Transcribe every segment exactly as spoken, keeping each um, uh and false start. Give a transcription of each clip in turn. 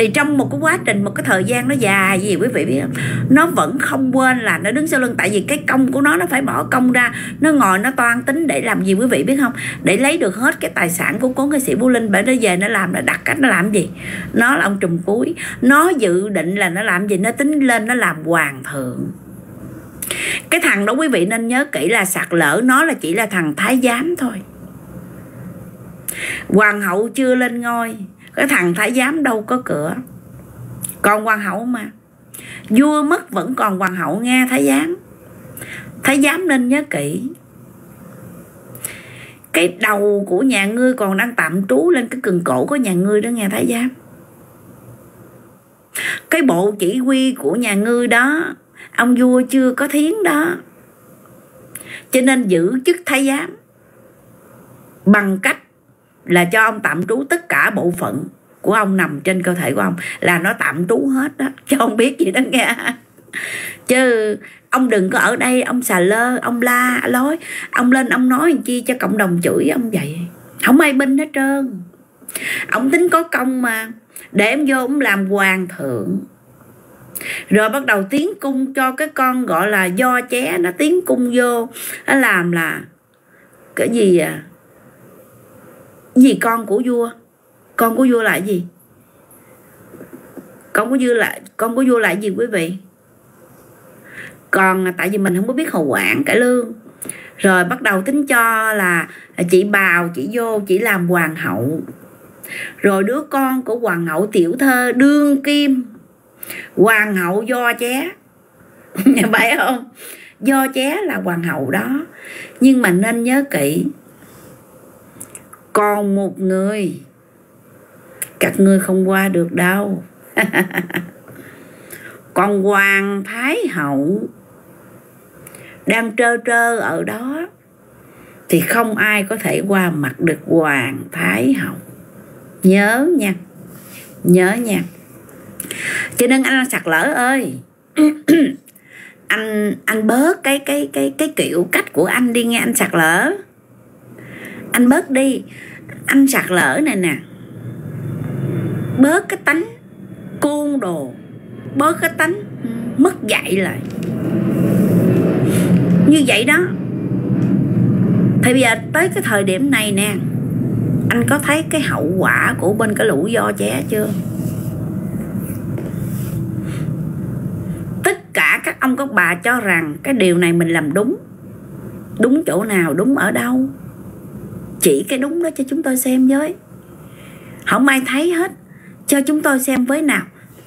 Thì trong một cái quá trình, một cái thời gian nó dài gì quý vị biết không, nó vẫn không quên là nó đứng sau lưng. Tại vì cái công của nó nó phải bỏ công ra, nó ngồi nó toan tính để làm gì quý vị biết không, để lấy được hết cái tài sản của cố nghệ sĩ Vũ Linh. Bởi nó về nó làm, nó đặt cách nó làm gì, nó là ông trùm cuối, nó dự định là nó làm gì, nó tính lên nó làm hoàng thượng. Cái thằng đó quý vị nên nhớ kỹ là sạt lở nó là chỉ là thằng thái giám thôi. Hoàng hậu chưa lên ngôi, cái thằng thái giám đâu có cửa. Còn hoàng hậu mà, vua mất vẫn còn hoàng hậu nghe thái giám. Thái giám nên nhớ kỹ, cái đầu của nhà ngươi còn đang tạm trú lên cái cần cổ của nhà ngươi đó nghe thái giám. Cái bộ chỉ huy của nhà ngươi đó, ông vua chưa có thiến đó. Cho nên giữ chức thái giám bằng cách là cho ông tạm trú tất cả bộ phận của ông nằm trên cơ thể của ông, là nó tạm trú hết đó, chứ không biết gì đó nghe. Chứ ông đừng có ở đây ông xà lơ, ông la lối, ông lên ông nói làm chi cho cộng đồng chửi ông vậy. Không ai binh hết trơn. Ông tính có công mà, để em vô ông làm hoàng thượng. Rồi bắt đầu tiến cung cho cái con gọi là Do Ché, nó tiến cung vô, nó làm là cái gì à, gì con của vua. Con của vua là gì? Con của vua là con của vua là gì quý vị? Còn tại vì mình không có biết hầu quản cải lương, rồi bắt đầu tính cho là chị bào chị vô chỉ làm hoàng hậu. Rồi đứa con của hoàng hậu Tiểu Thơ đương kim hoàng hậu Do Ché. Phải không? Do Ché là hoàng hậu đó. Nhưng mà nên nhớ kỹ, còn một người các ngươi không qua được đâu. Còn hoàng thái hậu đang trơ trơ ở đó thì không ai có thể qua mặt được hoàng thái hậu. Nhớ nha, nhớ nha. Cho nên anh Sạt Lở ơi, anh anh bớt cái cái cái cái kiểu cách của anh đi nghe anh Sạt Lở. Anh bớt đi. Anh Sạt Lở này nè, bớt cái tánh côn đồ, bớt cái tánh mất dạy lại như vậy đó. Thì bây giờ tới cái thời điểm này nè, anh có thấy cái hậu quả của bên cái lũ Do Ché chưa? Tất cả các ông các bà cho rằng cái điều này mình làm đúng. Đúng chỗ nào, đúng ở đâu? Chỉ cái đúng đó cho chúng tôi xem với. Không ai thấy hết, cho chúng tôi xem với nào.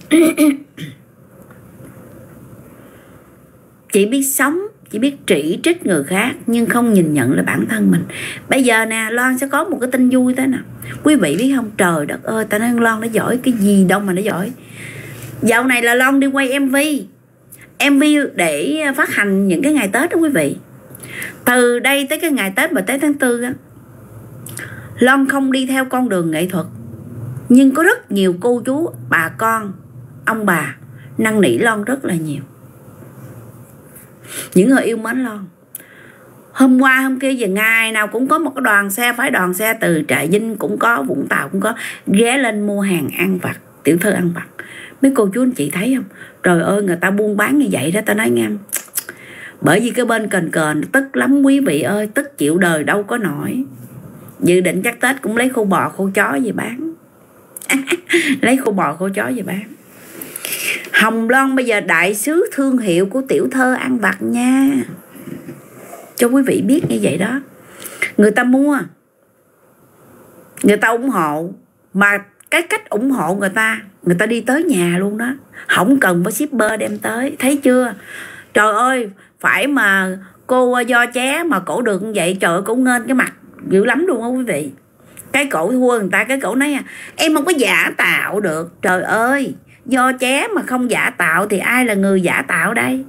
Chỉ biết sống, chỉ biết chỉ trích người khác, nhưng không nhìn nhận là bản thân mình. Bây giờ nè, Loan sẽ có một cái tin vui thế nào. Quý vị biết không, trời đất ơi, ta nói Loan nó giỏi cái gì đâu mà nó giỏi. Dạo này là Loan đi quay em vê em vê để phát hành những cái ngày Tết đó quý vị. Từ đây tới cái ngày Tết và tới tháng tư á, Loan không đi theo con đường nghệ thuật, nhưng có rất nhiều cô chú, bà con, ông bà năn nỉ Loan rất là nhiều. Những người yêu mến Loan. Hôm qua hôm kia giờ ngày nào cũng có một cái đoàn xe, phải đoàn xe từ Trà Vinh cũng có, Vũng Tàu cũng có, ghé lên mua hàng ăn vặt, Tiểu Thư ăn vặt. Mấy cô chú anh chị thấy không? Trời ơi, người ta buôn bán như vậy đó, ta nói nghe. Bởi vì cái bên cền cền tức lắm quý vị ơi, tức chịu đời đâu có nổi. Dự định chắc Tết cũng lấy khô bò khô chó về bán. Lấy khô bò khô chó về bán. Hồng Loan bây giờ đại sứ thương hiệu của Tiểu Thơ ăn vặt nha, cho quý vị biết như vậy đó. Người ta mua, người ta ủng hộ, mà cái cách ủng hộ người ta, người ta đi tới nhà luôn đó, không cần phải shipper đem tới. Thấy chưa? Trời ơi, phải mà cô Do Ché mà cổ được như vậy, trời ơi, cổ nên cái mặt dữ lắm luôn á quý vị. Cái cổ thua người ta, cái cổ nói em không có giả tạo được. Trời ơi, Do Ché mà không giả tạo thì ai là người giả tạo đây?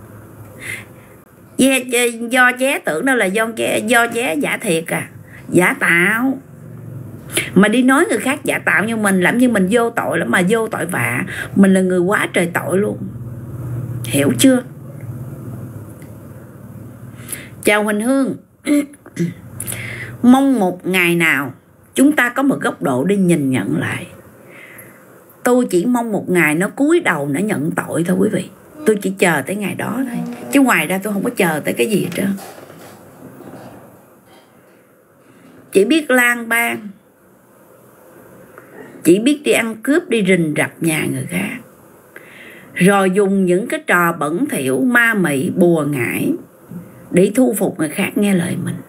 Do Ché tưởng đâu là Do Ché, Do Ché giả thiệt à? Giả tạo. Mà đi nói người khác giả tạo như mình, làm như mình vô tội lắm, mà vô tội vạ. Mình là người quá trời tội luôn. Hiểu chưa? Chào Huỳnh Hương. Mong một ngày nào chúng ta có một góc độ để nhìn nhận lại Tôi chỉ mong một ngày nó cúi đầu nó nhận tội thôi quý vị. Tôi chỉ chờ tới ngày đó thôi, chứ ngoài ra tôi không có chờ tới cái gì hết trơn. Chỉ biết lang bang, chỉ biết đi ăn cướp, đi rình rập nhà người khác, rồi dùng những cái trò bẩn thỉu, ma mị, bùa ngải để thu phục người khác nghe lời mình.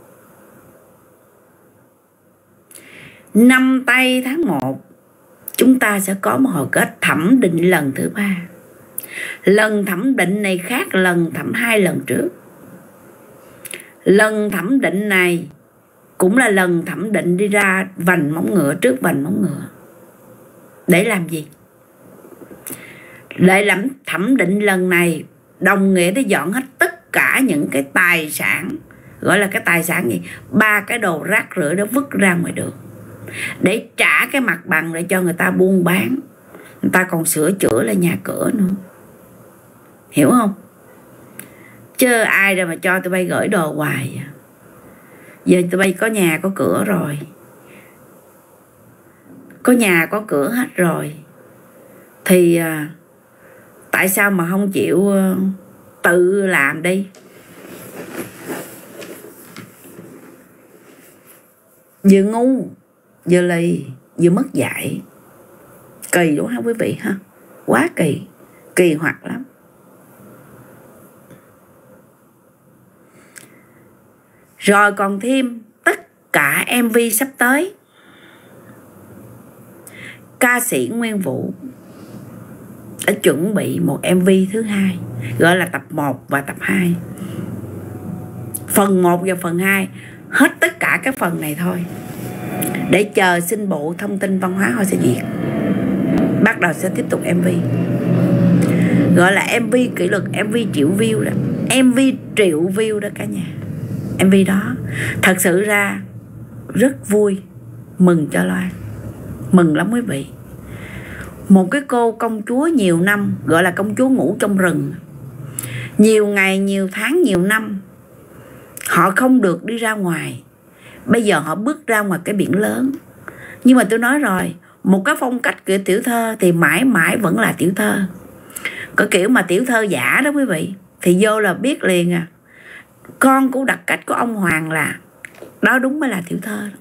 Năm tây tháng một chúng ta sẽ có một hồi kết thẩm định lần thứ ba. Lần thẩm định này khác lần thẩm hai lần trước. Lần thẩm định này cũng là lần thẩm định đi ra vành móng ngựa trước vành móng ngựa. Để làm gì? Để làm thẩm định lần này đồng nghĩa để dọn hết tất cả những cái tài sản, gọi là cái tài sản gì? Ba cái đồ rác rưởi đó vứt ra ngoài đường, để trả cái mặt bằng để cho người ta buôn bán. Người ta còn sửa chữa lại nhà cửa nữa. Hiểu không? Chứ ai đâu mà cho tụi bay gửi đồ hoài. Giờ tụi bay có nhà có cửa rồi, có nhà có cửa hết rồi, thì à, tại sao mà không chịu uh, tự làm đi? Vừa ngu, vừa lì, vừa mất dạy. Kỳ đúng không quý vị ha? Quá kỳ, kỳ hoạt lắm. Rồi còn thêm tất cả em vê sắp tới. Ca sĩ Nguyên Vũ đã chuẩn bị một em vê thứ hai, gọi là tập một và tập hai. Phần một và phần hai, hết tất cả các phần này thôi, để chờ xin Bộ Thông tin Văn hóa họ sẽ duyệt. Bắt đầu sẽ tiếp tục em vê, gọi là em vê kỷ lục, em vê triệu view đó, em vê triệu view đó cả nhà. em vê đó thật sự ra rất vui, mừng cho Loan, mừng lắm quý vị. Một cái cô công chúa nhiều năm, gọi là công chúa ngủ trong rừng, nhiều ngày, nhiều tháng, nhiều năm họ không được đi ra ngoài. Bây giờ họ bước ra ngoài cái biển lớn. Nhưng mà tôi nói rồi, một cái phong cách kiểu tiểu thơ thì mãi mãi vẫn là tiểu thơ. Cái kiểu mà tiểu thơ giả đó quý vị, thì vô là biết liền à. Con của đặc cách của ông Hoàng là đó, đúng mới là tiểu thơ đó.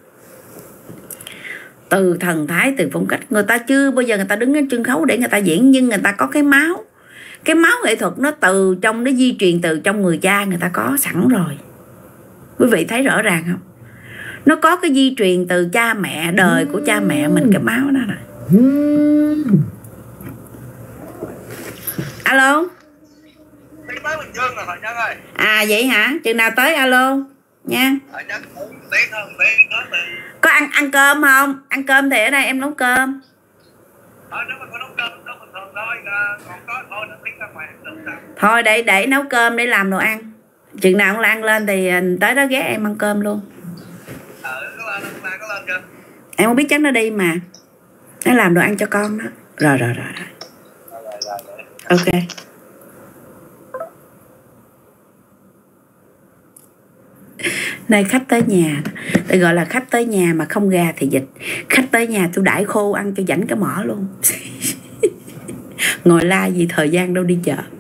Từ thần thái, từ phong cách, người ta chưa bao giờ người ta đứng trên sân khấu để người ta diễn, nhưng người ta có cái máu. Cái máu nghệ thuật nó từ trong, nó di truyền từ trong người cha người ta có sẵn rồi. Quý vị thấy rõ ràng không? Nó có cái di truyền từ cha mẹ, đời của cha mẹ mình, cái máu đó rồi. Alo. À vậy hả? Chừng nào tới alo nha. Có ăn ăn cơm không? Ăn cơm thì ở đây em nấu cơm. Thôi để để nấu cơm để làm đồ ăn. Chừng nào ông Lan lên thì tới đó ghé em ăn cơm luôn. Em không biết chắc nó đi mà. Nó làm đồ ăn cho con đó. Rồi rồi rồi. Ok. Đây khách tới nhà, tôi gọi là khách tới nhà mà không gà thì dịch. Khách tới nhà tôi đãi khô ăn cho rảnh cái mỏ luôn. Ngồi la gì thời gian đâu đi chợ.